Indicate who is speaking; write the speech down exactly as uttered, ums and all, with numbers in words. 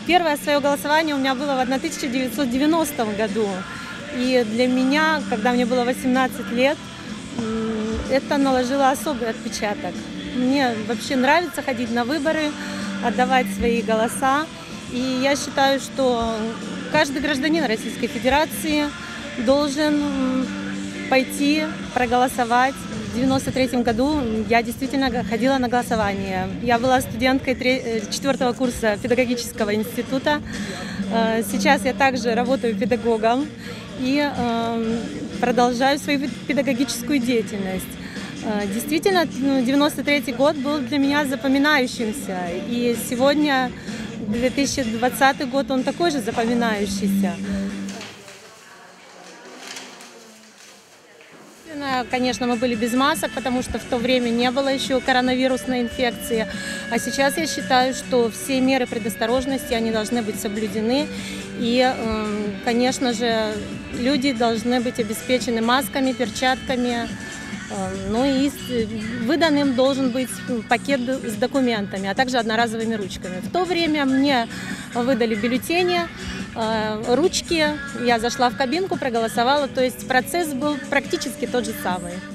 Speaker 1: Первое свое голосование у меня было в тысяча девятьсот девяностом году. И для меня, когда мне было восемнадцать лет, это наложило особый отпечаток. Мне вообще нравится ходить на выборы, отдавать свои голоса. И я считаю, что каждый гражданин Российской Федерации должен пойти проголосовать. В девяносто третьем году я действительно ходила на голосование. Я была студенткой четвертого курса педагогического института. Сейчас я также работаю педагогом и продолжаю свою педагогическую деятельность. Действительно, девяносто третий год был для меня запоминающимся. И сегодня, две тысячи двадцатый год, он такой же запоминающийся. Конечно, мы были без масок, потому что в то время не было еще коронавирусной инфекции. А сейчас я считаю, что все меры предосторожности, они должны быть соблюдены. И, конечно же, люди должны быть обеспечены масками, перчатками. Ну и выданным должен быть пакет с документами, а также одноразовыми ручками. В то время мне выдали бюллетени, ручки, я зашла в кабинку, проголосовала, то есть процесс был практически тот же самый.